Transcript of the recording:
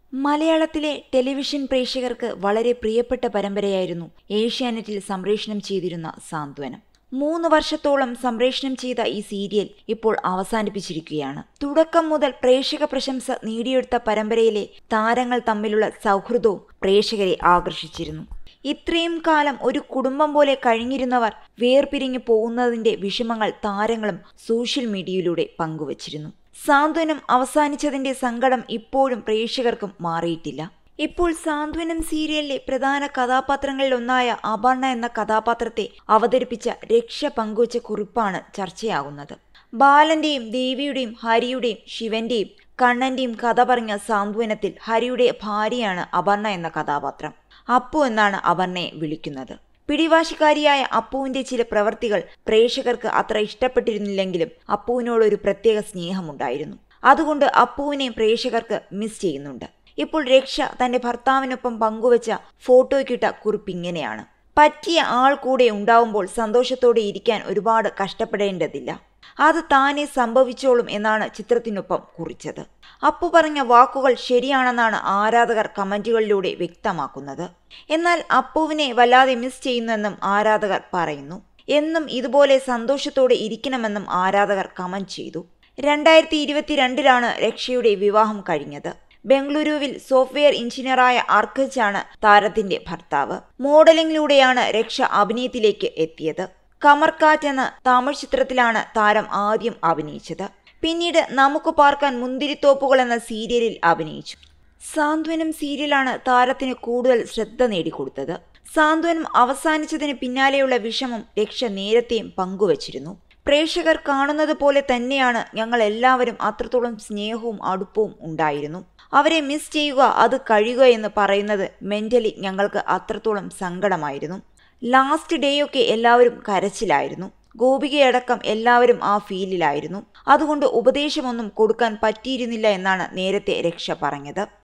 മലയാളത്തിലെ ടെലിവിഷൻ പ്രേക്ഷകർക്ക് വളരെ പ്രിയപ്പെട്ട പരമ്പരയായിരുന്നു ഏഷ്യാനെറ്റിൽ സംപ്രേഷണം ചെയ്തിരുന്ന സാന്ത്വനം. 3 വർഷത്തോളം സംപ്രേഷണം ചെയ്ത ഈ സീരിയൽ ഇപ്പോൾ അവസാനിപ്പിച്ചിരിക്കുകയാണ്. തുടക്കം മുതൽ പ്രേക്ഷക പ്രശംസ നേടിയെടുത്ത പരമ്പരയിലെ താരങ്ങൾ തമ്മിലുള്ള സൗഹൃദവും പ്രേക്ഷകരെ ആകർഷിച്ചിരുന്നു. ഇത്രയും കാലം ഒരു കുടുംബം പോലെ കഴിഞ്ഞിരുന്നവർ വേർപിരിഞ്ഞു പോകുന്നതിന്റെ വിഷമങ്ങൾ താരങ്ങളും സോഷ്യൽ മീഡിയയിലൂടെ പങ്കുവച്ചിരുന്നു. സാന്ത്വനം അവസാനിച്ചതിന്റെ സങ്കടം ഇപ്പോഴും പ്രേക്ഷകർക്കും മാറിയിട്ടില്ല. ഇപ്പോൾ സാന്ത്വനം സീരിയലിലെ പ്രധാന കഥാപാത്രങ്ങളിലൊന്നായ അപർണ എന്ന കഥാപാത്രത്തെ അവതരിപ്പിച്ച രക്ഷ പങ്കുവച്ച കുറിപ്പാണ് ചർച്ചയാകുന്നത്. ബാലന്റെയും ദേവിയുടെയും ഹരിയുടെയും ശിവന്റെയും കണ്ണന്റെയും കഥ പറഞ്ഞ സാന്ത്വനത്തിൽ ഹരിയുടെ ഭാര്യയാണ് അപർണ എന്ന കഥാപാത്രം. അപ്പു എന്നാണ് അപർണയെ വിളിക്കുന്നത്. പിടിവാശിക്കാരിയായ അപ്പുവിന്റെ ചില പ്രവൃത്തികൾ പ്രേക്ഷകർക്ക് അത്ര ഇഷ്ടപ്പെട്ടിരുന്നില്ലെങ്കിലും അപ്പുവിനോടൊരു പ്രത്യേക സ്നേഹമുണ്ടായിരുന്നു. അതുകൊണ്ട് അപ്പുവിനെ പ്രേക്ഷകർക്ക് മിസ് ചെയ്യുന്നുണ്ട്. ഇപ്പോൾ രക്ഷ തന്റെ ഭർത്താവിനൊപ്പം പങ്കുവച്ച ഫോട്ടോയ്ക്കിട്ട കുറിപ്പ് ഇങ്ങനെയാണ്: പറ്റിയ ആൾ കൂടെ ഉണ്ടാവുമ്പോൾ സന്തോഷത്തോടെ ഇരിക്കാൻ ഒരുപാട് കഷ്ടപ്പെടേണ്ടതില്ല, അത് താനെ സംഭവിച്ചോളും എന്നാണ് ചിത്രത്തിനൊപ്പം കുറിച്ചത്. അപ്പു പറഞ്ഞ വാക്കുകൾ ശരിയാണെന്നാണ് ആരാധകർ കമന്റുകളിലൂടെ വ്യക്തമാക്കുന്നത്. എന്നാൽ അപ്പുവിനെ വല്ലാതെ മിസ് ചെയ്യുന്നെന്നും ആരാധകർ പറയുന്നു. എന്നും ഇതുപോലെ സന്തോഷത്തോടെ ഇരിക്കണമെന്നും ആരാധകർ കമന്റ് ചെയ്തു. 2022 രക്ഷയുടെ വിവാഹം കഴിഞ്ഞത്. ബംഗളൂരുവിൽ സോഫ്റ്റ്വെയർ എഞ്ചിനീയറായ അർക്കജാണ് താരത്തിന്റെ ഭർത്താവ്. മോഡലിംഗിലൂടെയാണ് രക്ഷ അഭിനയത്തിലേക്ക് എത്തിയത്. കമർകാറ്റ് എന്ന തമിഴ് ചിത്രത്തിലാണ് താരം ആദ്യം അഭിനയിച്ചത്. പിന്നീട് നമുക്ക് പാർക്കാൻ മുന്തിരിത്തോപ്പുകൾ എന്ന സീരിയലിൽ അഭിനയിച്ചു. സാന്ത്വനം സീരിയലാണ് താരത്തിന് കൂടുതൽ ശ്രദ്ധ നേടിക്കൊടുത്തത്. സാന്ത്വനം അവസാനിച്ചതിന് പിന്നാലെയുള്ള വിഷമം രക്ഷ നേരത്തെയും പങ്കുവച്ചിരുന്നു. പ്രേക്ഷകർ കാണുന്നത് പോലെ തന്നെയാണ് ഞങ്ങൾ എല്ലാവരും, അത്രത്തോളം സ്നേഹവും അടുപ്പവും ഉണ്ടായിരുന്നു. അവരെ മിസ് ചെയ്യുക, അത് കഴിയുക എന്ന് പറയുന്നത് മെന്റലി ഞങ്ങൾക്ക് അത്രത്തോളം സങ്കടമായിരുന്നു. ലാസ്റ്റ് ഡേയൊക്കെ എല്ലാവരും കരച്ചിലായിരുന്നു. ഗോപികയടക്കം എല്ലാവരും ആ ഫീലിലായിരുന്നു. അതുകൊണ്ട് ഉപദേശമൊന്നും കൊടുക്കാൻ പറ്റിയിരുന്നില്ല എന്നാണ് നേരത്തെ രക്ഷ പറഞ്ഞത്.